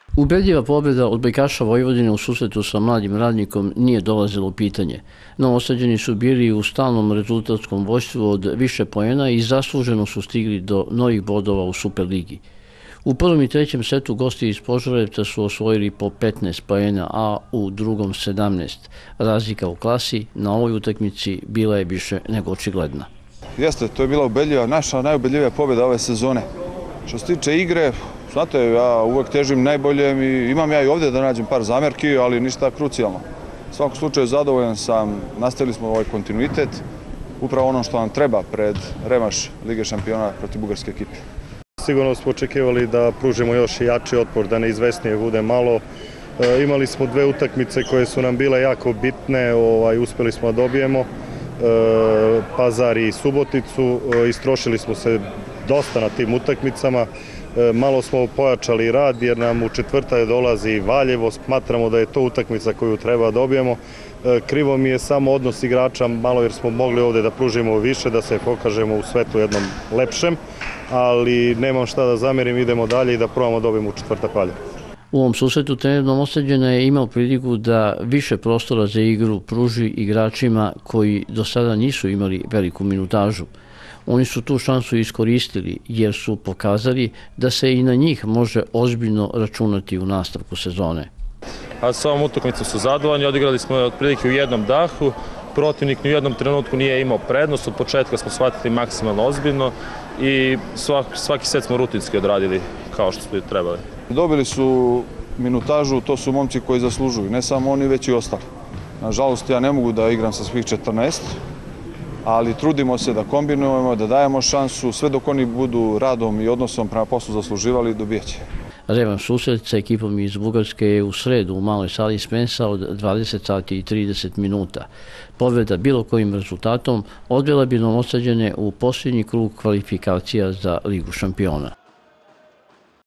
Ubedljiva pobjeda odbojkaša Vojvodine u susretu sa Mladim Radnikom nije dolazila u pitanje. Novosađeni su bili u stalnom rezultatskom vođstvu od više poena i zasluženo su stigli do novih bodova u Superligi. U prvom i trećem setu gosti iz Požarevca su osvojili po 15 poena, a u drugom 17. Razlika u klasi na ovoj utakmici bila je više nego očigledna. Jeste, to je bila ubedljiva, naša najubedljivija pobjeda ove sezone. Što se tiče igre, znate, ja uvek težim najboljem i imam ja i ovdje da nađem par zamjerki, ali ništa krucijalno. U svakom slučaju zadovoljan sam, nastavili smo ovaj kontinuitet, upravo ono što nam treba pred revanš Lige šampiona protiv bugarske ekipe. Sigurno smo očekivali da pružimo još jači otpor, da neizvesnije bude malo. Imali smo dve utakmice koje su nam bile jako bitne, uspjeli smo da dobijemo. Pazar i Suboticu, istrošili smo se dosta na tim utakmicama. Malo smo pojačali rad jer nam u četvrtak dolazi Valjevo, smatramo da je to utakmica koju treba da dobijemo. Krivo mi je samo odnos igrača malo jer smo mogli ovdje da pružimo više, da se pokažemo u svetu jednom lepšem, ali nemam šta da zamjerim, idemo dalje i da probamo dobijemo u četvrtak Valjevo. U ovom susretu trener Novosađana je imao priliku da više prostora za igru pruži igračima koji do sada nisu imali veliku minutažu. Oni su tu šansu iskoristili jer su pokazali da se i na njih može ozbiljno računati u nastavku sezone. S ovom utakmicom su zadovoljni, odigrali smo otprilike u jednom dahu, protivnik ni u jednom trenutku nije imao prednost, od početka smo shvatili maksimalno ozbiljno i svaki set smo rutinski odradili kao što smo trebali. Dobili su minutažu, to su momci koji zaslužuju, ne samo oni već i ostali. Nažalost, ja ne mogu da igram sa svih 14, ali trudimo se da kombinujemo, da dajemo šansu, sve dok oni budu radom i odnosom prema poslu zasluživali, dobijeće. Revanš susret sa ekipom iz Bugarske je u sredu u maloj sali Spensa od 20 sati i 30 minuta. Pobjeda bilo kojim rezultatom odvela bi Novosađane u posljednji krug kvalifikacija za Ligu šampiona.